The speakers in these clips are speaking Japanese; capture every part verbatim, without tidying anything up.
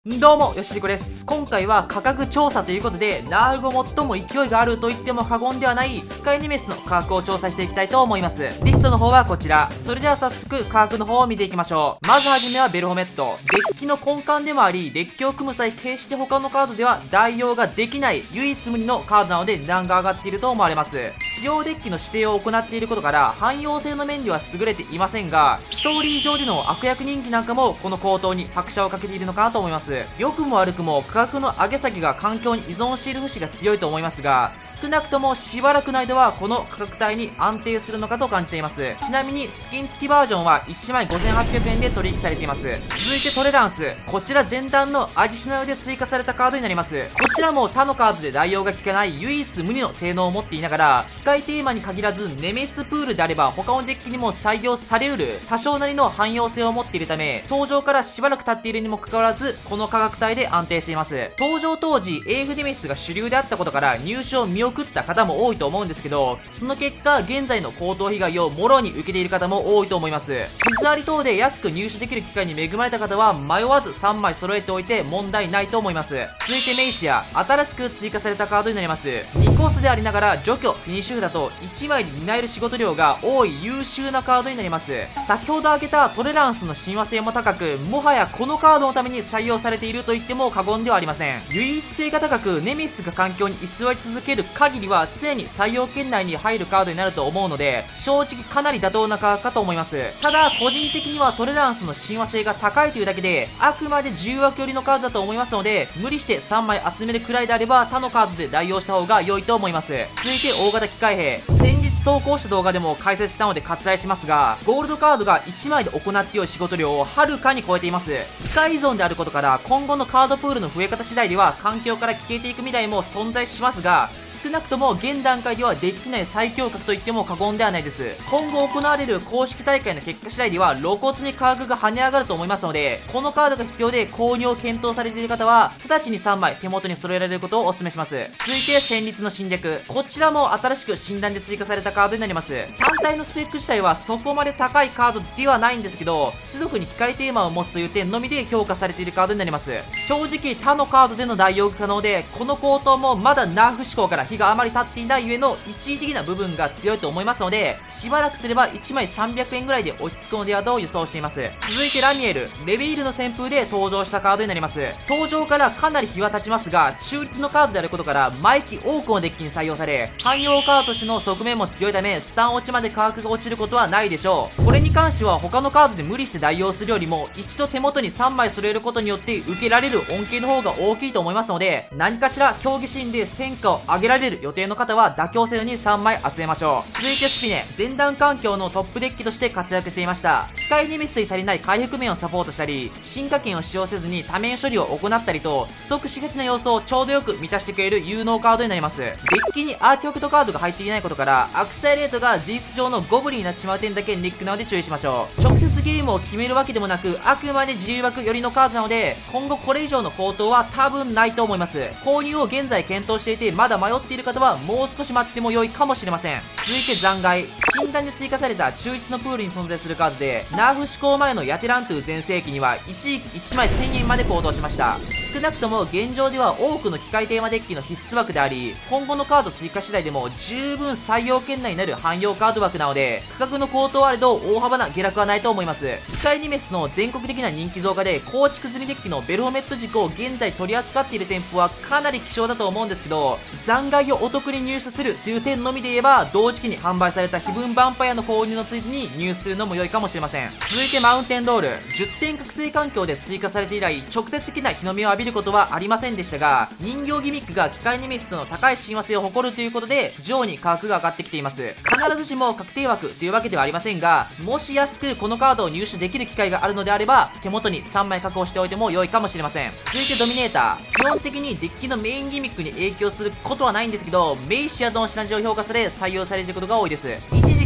どうも、よしりこです。今回は価格調査ということで、ナーフ後最も勢いがあると言っても過言ではない、機械ネメシスの価格を調査していきたいと思います。リストの方はこちら。それでは早速、価格の方を見ていきましょう。まずはじめはベルホメット。デッキの根幹でもあり、デッキを組む際、決して他のカードでは代用ができない、唯一無二のカードなので値段が上がっていると思われます。使用デッキの指定を行っていることから、汎用性の面では優れていませんが、ストーリー上での悪役人気なんかも、この高騰に拍車をかけているのかなと思います。良くも悪くも価格の上げ下げが環境に依存している節が強いと思いますが、少なくともしばらくの間はこの価格帯に安定するのかと感じています。ちなみにスキン付きバージョンはいちまいごせんはっぴゃくえんで取引されています。続いてトレランス。こちら前段のアディショナルで追加されたカードになります。こちらも他のカードで代用が効かない唯一無二の性能を持っていながら、機械テーマに限らずネメシスプールであれば他のデッキにも採用されうる多少なりの汎用性を持っているため、登場からしばらく経っているにもかかわらずこの価格帯で安定しています。登場当時 エーエフ ネメシスが主流であったことから入手を見送った方も多いと思うんですけど、その結果現在の高騰被害をもろに受けている方も多いと思います。傷あり等で安く入手できる機会に恵まれた方は迷わずさんまい揃えておいて問題ないと思います。続いてメイシア。新しく追加されたカードになります。にコースでありながら除去フィニッシュ札といちまいで担える仕事量が多い優秀なカードになります。先ほど挙げたトレランスの親和性も高く、もはやこのカードのために採用されていると言っても過言ではありません。唯一性が高くネメシスが環境に居座り続ける限りは常に採用圏内に入るカードになると思うので、正直かなり妥当な価格かと思います。ただ個人的にはトレランスの親和性が高いというだけであくまで自由枠寄りのカードだと思いますので、無理してさんまい集めるくらいであれば他のカードで代用した方が良いと思います。続いて大型機械兵。先日投稿した動画でも解説したので割愛しますが、ゴールドカードがいちまいで行って良い仕事量をはるかに超えています。機械依存であることから今後のカードプールの増え方次第では環境から消えていく未来も存在しますが、少なくとも現段階ではデッキ内最強格と言っても過言ではないです。今後行われる公式大会の結果次第では露骨に価格が跳ね上がると思いますので、このカードが必要で購入を検討されている方は直ちにさんまい手元に揃えられることをお勧めします。続いて戦慄の侵略。こちらも新しく診断で追加されたカードになります。単体のスペック自体はそこまで高いカードではないんですけど、出力に機械テーマを持つという点のみで評価されているカードになります。正直他のカードでの代用が可能で、この高騰もまだナーフ志向から日があまり経っていないゆえの一時的な部分が強いと思いますので、しばらくすればいちまいさんびゃくえんぐらいで落ち着くのではと予想しています。続いてラミエル。レビールの旋風で登場したカードになります。登場からかなり日は経ちますが、中立のカードであることから毎期多くのデッキに採用され、汎用カードとしての側面も強いためスタン落ちまで価格が落ちることはないでしょう。これに関しては他のカードで無理して代用するよりも一度手元にさんまい揃えることによって受けられる恩恵の方が大きいと思いますので、何かしら競技シーンで戦果を上げられる予定の方は妥協せずにさんまい集めましょう。続いてスピネ。前段環境のトップデッキとして活躍していました。機械ネメシスに足りない回復面をサポートしたり、進化権を使用せずに多面処理を行ったりと不足しがちな要素をちょうどよく満たしてくれる有能カードになります。デッキにアーティファクトカードが入っていないことからアクサイレートが事実上のゴブリンになってしまう点だけネックなので注意しましょう。直接ゲームを決めるわけでもなく、あくまで自由枠寄りのカードなので今後これ以上の高騰は多分ないと思います。購入を現在検討していてまだ迷っている方はもう少し待っても良いかもしれません。続いて残骸。診断で追加された中立のプールに存在するカードで、ナーフ施行前のヤテラントゥ全盛期には一時期いちまいせんえんまで高騰しました。少なくとも現状では多くの機械テーマデッキの必須枠であり、今後のカード追加次第でも十分採用圏内になる汎用カード枠なので、価格の高騰あれど大幅な下落はないと思います。機械ニメスの全国的な人気増加で構築済みデッキのベルホメット軸を現在取り扱っている店舗はかなり希少だと思うんですけど、残骸をお得に入手するという点のみで言えば同時期に販売された非分ヴァンパイアの購入のついでに入手するのも良いかもしれません。続いてマウンテンドール。じゅってん覚醒環境で追加されて以来直接的な日の目を浴びることはありませんでしたが、人形ギミックが機械ネメシスの高い親和性を誇るということで上に価格が上がってきています。必ずしも確定枠というわけではありませんが、もし安くこのカードを入手できる機会があるのであれば手元にさんまい確保しておいても良いかもしれません。続いてドミネーター。基本的にデッキのメインギミックに影響することはないんですけど、メイシアとのシナジーを評価され採用されていることが多いです。一時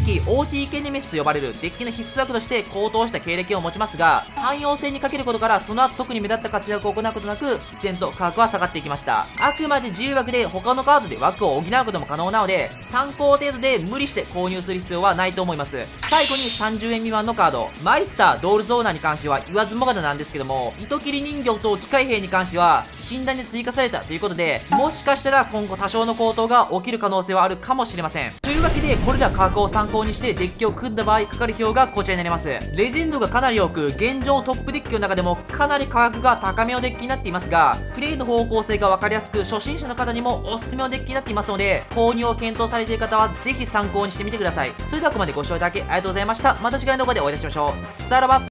直 オーティー 系ネメシスと呼ばれるデッキの必須枠として高騰した経歴を持ちますが、汎用性に欠けることからその後特に目立った活躍を行うことなく自然と価格は下がっていきました。あくまで自由枠で他のカードで枠を補うことも可能なので、参考程度で無理して購入する必要はないと思います。最後にさんじゅうえん未満のカード、マイスタードールズオーナーに関しては言わずもがななんですけども、糸切り人形と機械兵に関しては診断で追加されたということで、もしかしたら今後多少の高騰が起きる可能性はあるかもしれません。というわけでこれら価格を参考にしてデッキを組んだ場合かかる費用がこちらになります。レジェンドがかなり多く、現状のトップデッキの中でもかなり価格が高めのデッキになっていますが、プレイの方向性が分かりやすく初心者の方にもおすすめのデッキになっていますので、購入を検討されている方はぜひ参考にしてみてください。それではここまでご視聴いただきありがとうございました。また次回の動画でお会いいたしましょう。さらば。